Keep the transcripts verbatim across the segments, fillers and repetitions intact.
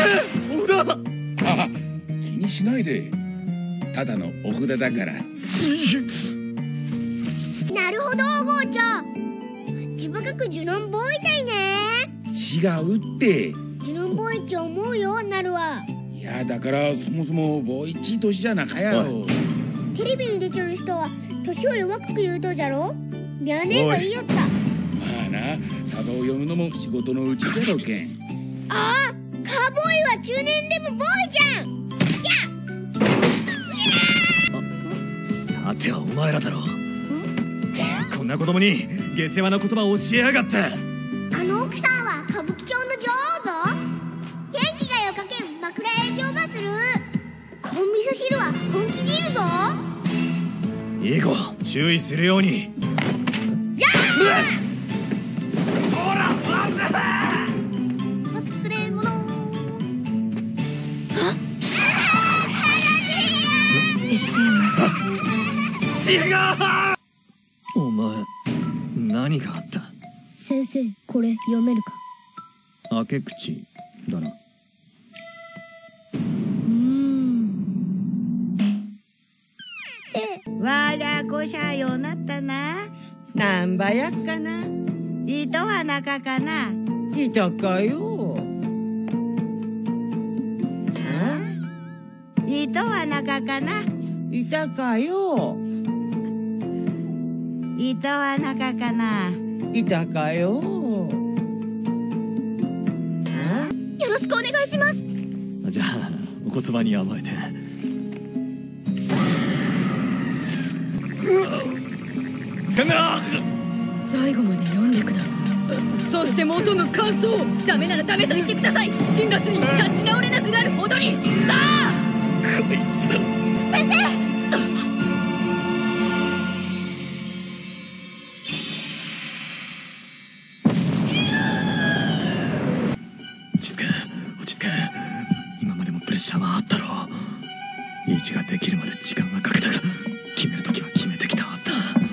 お札。 あ、気にしないで。ただのお札だから。 なるほど、お坊ちゃん。自分がくジュノンボーイたいね。 違うって。 ジュノンボーイちゃん思うよ、なるわ。 いや、だからそもそもボーイチ年じゃなかやろ。 テレビに出ちょる人は年より若く言うとじゃろ。ビャネが言いよった。まあな、サバを読むのも仕事のうちだろけん。 ああ、カーボーイは中年でもボーイじゃん。 さてはお前らだろ。こんな子供に下世話な言葉を教えやがって。 あの奥さんは歌舞伎町の女王ぞ。元気がよかけん枕営業ばする。コン味噌汁は本気汁ぞ。 いい子、注意するように。 やあ！ ほら、 忘れ物。 エスエム。 違う。お前、何があった？ 先生、これ読めるか？ 明け口だな。 うーん。 わらこしゃよなったな。なんばやっかな。糸は中かな。糸かよ。糸は中かな。糸かよ。糸は中かな。糸かよ。 よろしくお願いします。 じゃあお言葉に甘えて。 最後まで読んでください。そして求む感想。ダメならダメと言ってください。辛辣に立ち直れなくなるほどに。さあ、 こいつだ。 先生。 落ち着け、落ち着け。今までもプレッシャーはあったろう。イーチができるまで時間はかけたが、決める時は決めてきたはずだ。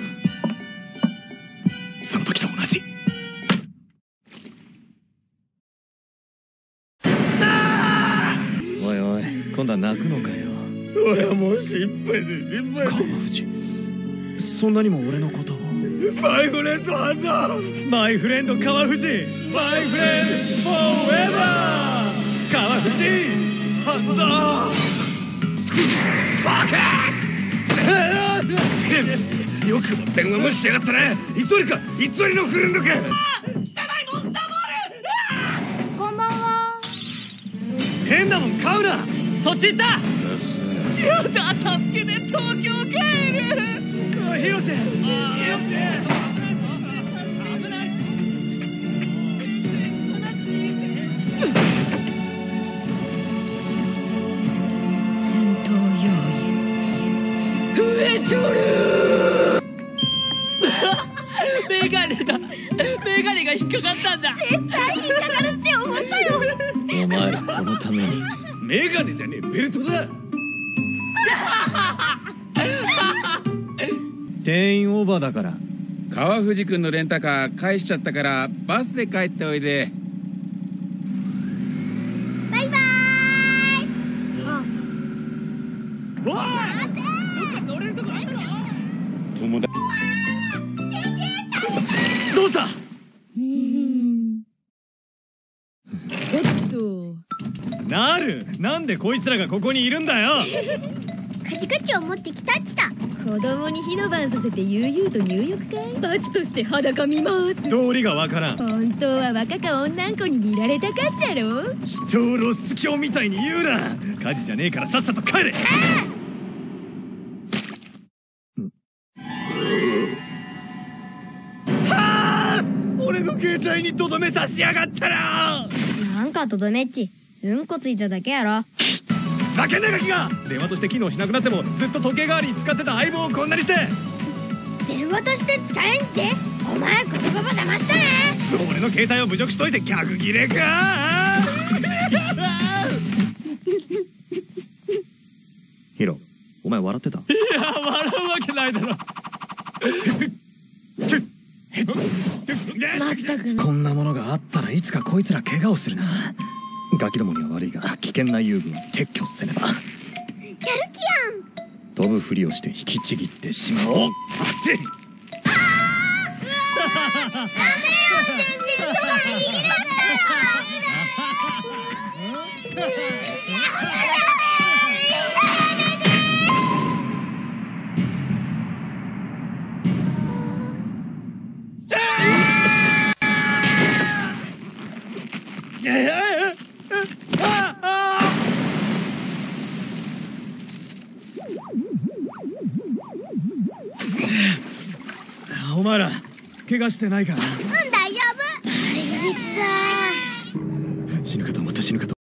その時と同じ。おいおい、今度は泣くのかよ。 俺はもう心配で心配で。 川藤、そんなにも俺のことを。 マイフレンドハンド。 マイフレンド川藤。マイフレンドフォーエバー。川藤ハンド。バカ。よくも電話無視しやがったな。偽りか、偽りのフレンドか。 汚いモンスターボール。 こんばんは。 変なもん買うな。 そっち行った。やだ、助けて、東京帰る。 広瀬、広瀬。 戦闘要員増えちょる。 メガネだ。メガネが引っかかったんだ。 絶対引っかかるって思ったよ。 お前このために。 メガネじゃねえ、ベルトだ。 定員オーバーだから。 川藤君のレンタカー返しちゃったからバスで帰っておいで。 バイバーイ。 おい、どっか乗れるとこあったろ。 友達。 どうした？ えっとなる、なんでこいつらがここにいるんだよ。 カチカチを持ってきたっちた。 子供に火の番させて悠々と入浴かい。罰として裸見ます。 道理がわからん。 本当は若か女ん子に見られたかっちゃろ。 人を露出狂みたいに言うな。火事じゃねえからさっさと帰れ。はあ、俺の携帯にとどめさしやがったな。 なんかとどめっち、うんこついただけやろ。 酒なガキが電話として機能しなくなってもずっと時計代わりに使ってた相棒をこんなにして。 電話として使えんち。お前言葉騙したね。 俺の携帯を侮辱しといて逆ギレか。ヒロ、お前笑ってた？いや、笑うわけないだろ。 まったく。 こんなものがあったらいつかこいつら怪我をするな。 ガキどもには悪いが危険な遊具を撤去せねば。 やる気やん。 飛ぶふりをして引きちぎってしまおう。お前ら怪我してないか？ うん、大丈夫。あれが死ぬかと思った、死ぬかと